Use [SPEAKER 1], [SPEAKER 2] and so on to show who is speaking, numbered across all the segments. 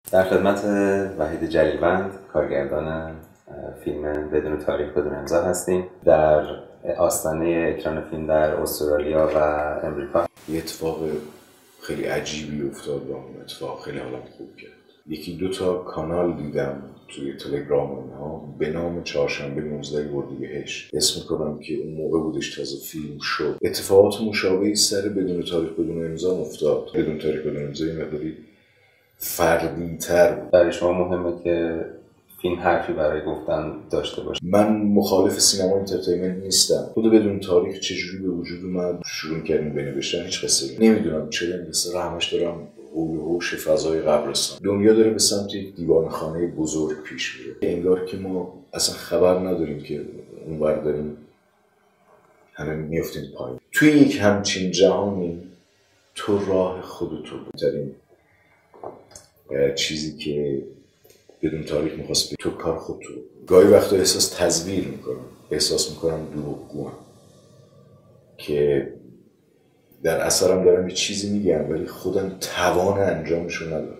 [SPEAKER 1] در خدمت وحید جلیلوند، کارگردان فیلم بدون تاریخ بدون امضا هستیم. در آستانه اکران فیلم در استرالیا و امریکا
[SPEAKER 2] یه اتفاق خیلی عجیبی افتاد و اون اتفاق خیلی حالم خوب کرد. یکی دو تا کانال دیدم توی تلگرام اونها به نام چهارشنبه 19 اردیبهشت. اسم میکنم که اون موقع بودش تازه فیلم شد. اتفاقات مشابهی سر بدون تاریخ بدون امضا افتاد. بدون تاریخ بدون امضا یه مقداری فردی‌تر بود.
[SPEAKER 1] برای شما مهمه که فیلم حرفی برای گفتن داشته باشه.
[SPEAKER 2] من مخالف سینما انترتینمنت نیستم. خود بدون تاریخ چجوری به وجود اومد، شروع کردیم بنوشتن، هیچ قصه‌ای نمیدونم چرا این قصه رو همش دارم حول و حوش فضای قبرستان. دنیا داره به سمت یک دیوانه‌خانه بزرگ پیش میره. انگار که ما اصلا خبر نداریم که اونور داریم همه میافتیم پایین. توی یک همچین جهانی تو راه خودتو بهترین چیزی که بدون تاریخ میخواست تو کار خودتو. گاهی وقتا احساس تزویر میکنم، احساس میکنم دروغگوام که در اثرم دارم یه چیزی میگم ولی خودم توان انجامشو ندارم.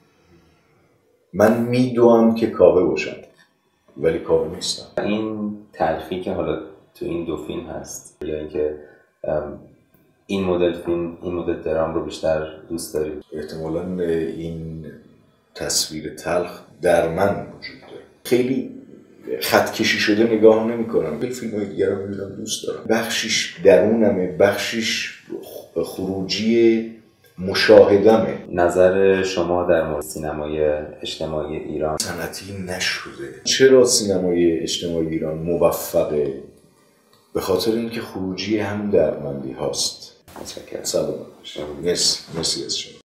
[SPEAKER 2] من میدوام که کاوه باشم ولی کاوه نیستم.
[SPEAKER 1] این تلخی که حالا تو این دو فیلم هست یا اینکه این مدل فیلم، این مدل درام رو بیشتر دوست دارید؟
[SPEAKER 2] احتمالاً این تصویر تلخ در من وجود داره. خیلی خط کشی شده نگاه نمی کنم. به فیلم‌های دیگر رو می‌بینم دوست دارم. بخشیش درونمه، بخشیش خروجی مشاهدمه.
[SPEAKER 1] نظر شما در مورد سینمای اجتماعی ایران؟
[SPEAKER 2] صنعتی نشده. چرا سینمای اجتماعی ایران موفقه؟ به خاطر اینکه خروجی هم درمندی هاست.
[SPEAKER 1] متشکرم.
[SPEAKER 2] سلام. مرسی از شما.